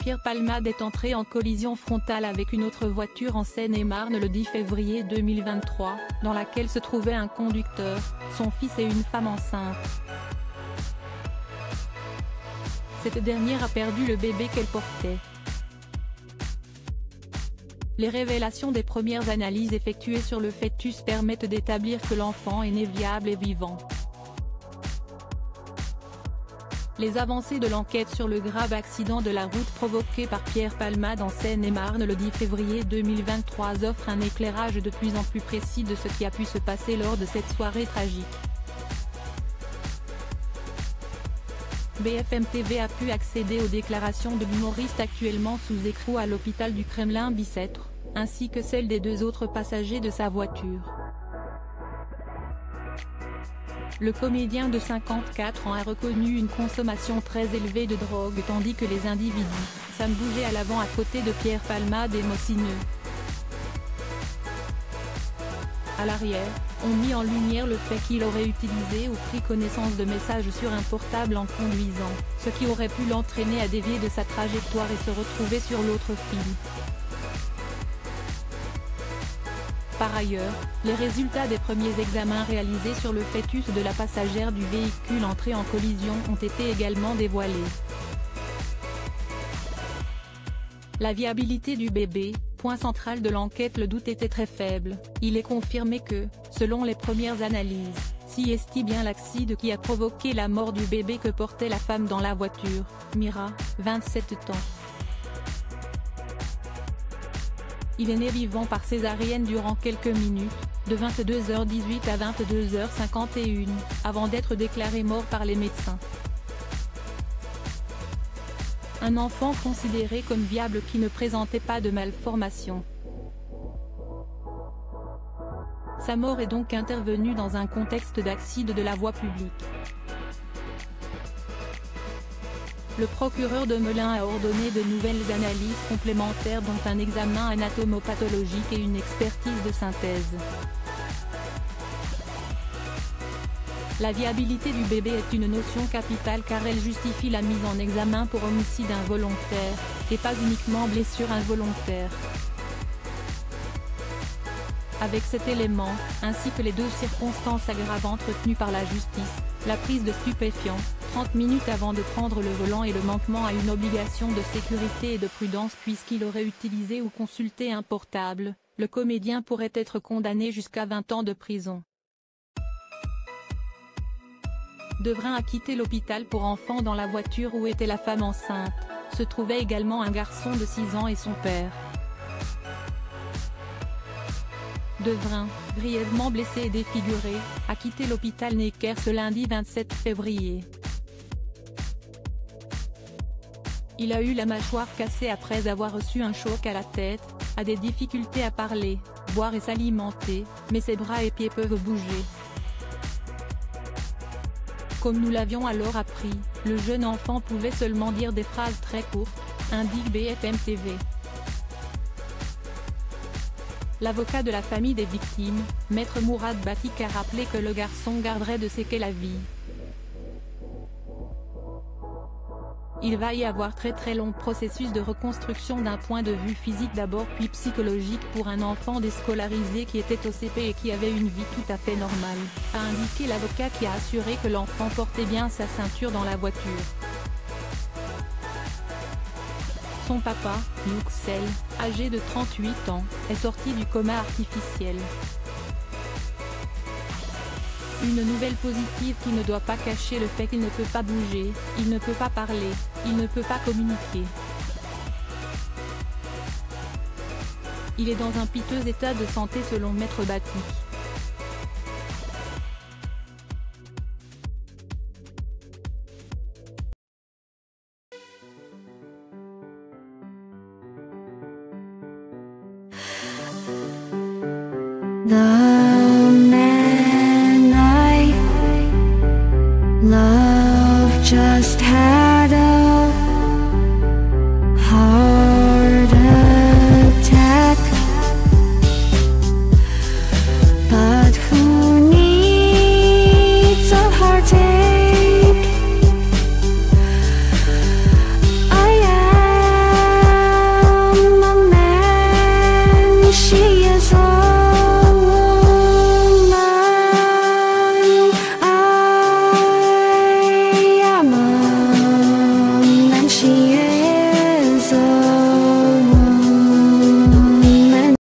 Pierre Palmade est entré en collision frontale avec une autre voiture en Seine-et-Marne le 10 février 2023, dans laquelle se trouvait un conducteur, son fils et une femme enceinte. Cette dernière a perdu le bébé qu'elle portait. Les révélations des premières analyses effectuées sur le fœtus permettent d'établir que l'enfant est né viable et vivant. Les avancées de l'enquête sur le grave accident de la route provoqué par Pierre Palmade en Seine-et-Marne le 10 février 2023 offrent un éclairage de plus en plus précis de ce qui a pu se passer lors de cette soirée tragique. BFM TV a pu accéder aux déclarations de l'humoriste actuellement sous écrou à l'hôpital du Kremlin-Bicêtre, ainsi que celles des deux autres passagers de sa voiture. Le comédien de 54 ans a reconnu une consommation très élevée de drogue tandis que les individus, Sam bougeait à l'avant à côté de Pierre Palmade et Mocineux, à l'arrière, ont mis en lumière le fait qu'il aurait utilisé ou pris connaissance de messages sur un portable en conduisant, ce qui aurait pu l'entraîner à dévier de sa trajectoire et se retrouver sur l'autre fil. Par ailleurs, les résultats des premiers examens réalisés sur le fœtus de la passagère du véhicule entré en collision ont été également dévoilés. La viabilité du bébé, point central de l'enquête. Le doute était très faible. Il est confirmé que, selon les premières analyses, si est bien l'accident qui a provoqué la mort du bébé que portait la femme dans la voiture, Mira, 27 ans. Il est né vivant par césarienne durant quelques minutes, de 22h18 à 22h51, avant d'être déclaré mort par les médecins. Un enfant considéré comme viable qui ne présentait pas de malformation. Sa mort est donc intervenue dans un contexte d'accident de la voie publique. Le procureur de Melun a ordonné de nouvelles analyses complémentaires dont un examen anatomopathologique et une expertise de synthèse. La viabilité du bébé est une notion capitale car elle justifie la mise en examen pour homicide involontaire, et pas uniquement blessure involontaire. Avec cet élément, ainsi que les deux circonstances aggravantes retenues par la justice, la prise de stupéfiants, 30 minutes avant de prendre le volant et le manquement à une obligation de sécurité et de prudence puisqu'il aurait utilisé ou consulté un portable, le comédien pourrait être condamné jusqu'à 20 ans de prison. Devrin a quitté l'hôpital pour enfants dans la voiture où était la femme enceinte, se trouvait également un garçon de 6 ans et son père. Devrin, grièvement blessé et défiguré, a quitté l'hôpital Necker ce lundi 27 février. Il a eu la mâchoire cassée après avoir reçu un choc à la tête, a des difficultés à parler, boire et s'alimenter, mais ses bras et pieds peuvent bouger. Comme nous l'avions alors appris, le jeune enfant pouvait seulement dire des phrases très courtes, indique BFM TV. L'avocat de la famille des victimes, Maître Mourad Batik a rappelé que le garçon garderait de séquelles à vie. Il va y avoir très long processus de reconstruction d'un point de vue physique d'abord puis psychologique pour un enfant déscolarisé qui était au CP et qui avait une vie tout à fait normale, a indiqué l'avocat qui a assuré que l'enfant portait bien sa ceinture dans la voiture. Son papa, Yüksel, âgé de 38 ans, est sorti du coma artificiel. Une nouvelle positive qui ne doit pas cacher le fait qu'il ne peut pas bouger, il ne peut pas parler, il ne peut pas communiquer. Il est dans un piteux état de santé selon Maître Batik.